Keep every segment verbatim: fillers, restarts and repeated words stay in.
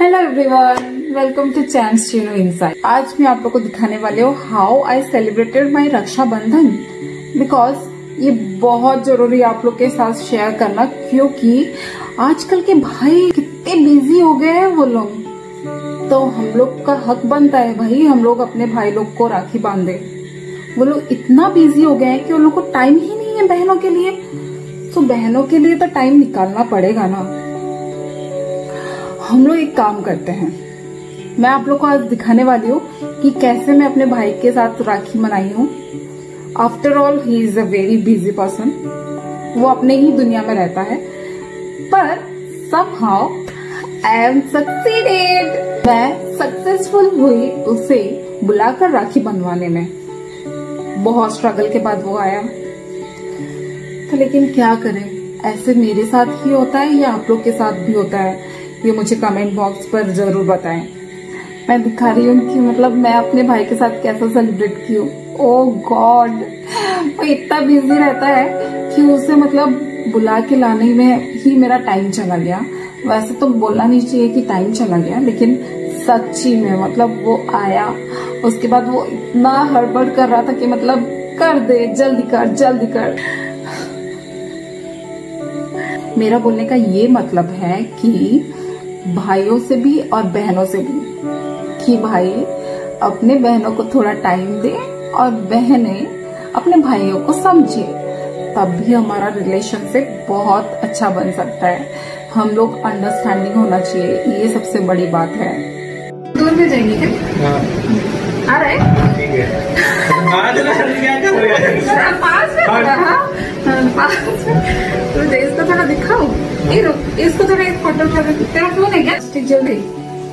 Hello everyone, welcome to chance chino inside. आज मैं आप लोगों को दिखाने वाली हूँ how I celebrated my Rakshabandhan, because ये बहुत जरूरी है आप लोग के साथ शेयर करना, क्योंकि आजकल के भाई कितने बिजी हो गए हैं वो लोग। तो हम लोग का हक बनता है भाई, हम लोग अपने भाई लोग को राखी बांधे। वो लोग इतना बिजी हो गए हैं कि उन लोग को टाइम ही नहीं है बहनों के लिए। तो बहनों के लिए तो टाइम निकालना पड़ेगा ना। हम लोग एक काम करते हैं, मैं आप लोग को आज दिखाने वाली हूँ कि कैसे मैं अपने भाई के साथ राखी मनाई हूँ। After all he is a very busy person, वो अपने ही दुनिया में रहता है, पर समहाउ आई एम सक्सीडेड। मैं सक्सेसफुल हुई उसे बुलाकर राखी बंधवाने में। बहुत स्ट्रगल के बाद वो आया, तो लेकिन क्या करें, ऐसे मेरे साथ ही होता है या आप लोग के साथ भी होता है, ये मुझे कमेंट बॉक्स पर जरूर बताएं। मैं दिखा रही हूँ कि मतलब मैं अपने भाई के साथ कैसा सेलिब्रेट की हूँ। ओह गॉड, वो इतना बिजी रहता है कि उसे मतलब बुला के लाने में ही मेरा टाइम चला गया। वैसे तो बोलना नहीं चाहिए कि टाइम चला गया, लेकिन सच्ची में मतलब वो आया, उसके बाद वो इतना हड़बड़ कर रहा था कि मतलब कर दे, जल्दी कर जल्दी कर। मेरा बोलने का ये मतलब है कि भाइयों से भी और बहनों से भी, कि भाई अपने बहनों को थोड़ा टाइम दे और बहनें अपने भाइयों को समझे, तब भी हमारा रिलेशनशिप बहुत अच्छा बन सकता है। हम लोग अंडरस्टैंडिंग होना चाहिए, ये सबसे बड़ी बात है। दूर में जाएंगे क्या? आ रहा है? ठीक है। क्या कर रहे हैं? पास में खड़ा, हाँ पास में। तो इसको थोड़ा दिखाओ, ये रुक, इसको थोड़ा एक फोटो उठा दे। तेरा फोन है क्या? प्लास्टिक जल गई।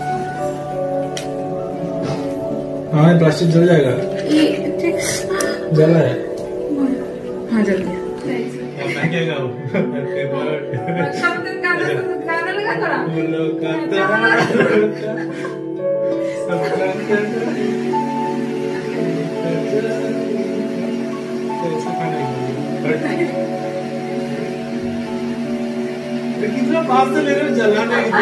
हाँ प्लास्टिक जल जाएगा। ये ठीक जला है। हाँ जल गया। मैं क्या गाऊं? रक्षाबंधन गाना गाना लगा थोड़ा। बोलो का कितना पास से ले रहे हो, जला नहीं।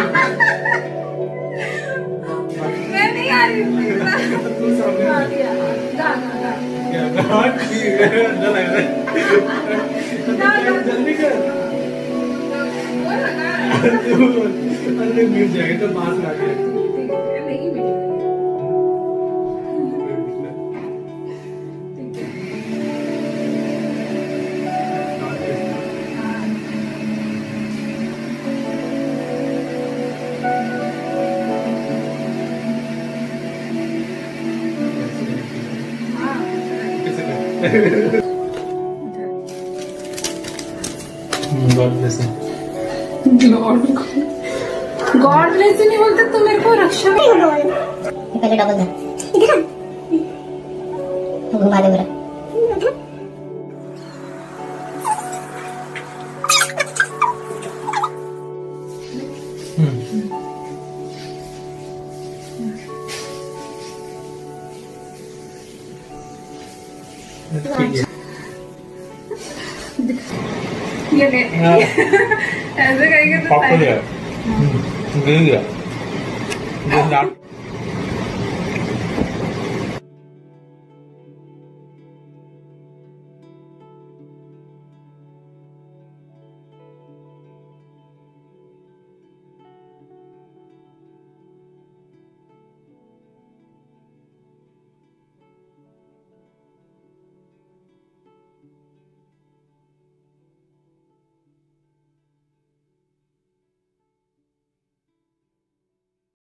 मैं नहीं आ रही हूँ। तू सामने आ गया। गा गा गा। क्या गा? ठीक है, अच्छा लग रहा है। जल्दी कर। वो लगा रहा है। अरे मिल जाएगा तो पास ला के। नहीं मिलेगा। God bless god god bless नहीं बोलते तो मेरे को रक्षा नहीं बोल। पहले डबल था, इधर घुमा दे मेरा। ये ले ऐसे करेंगे तो गिर गया।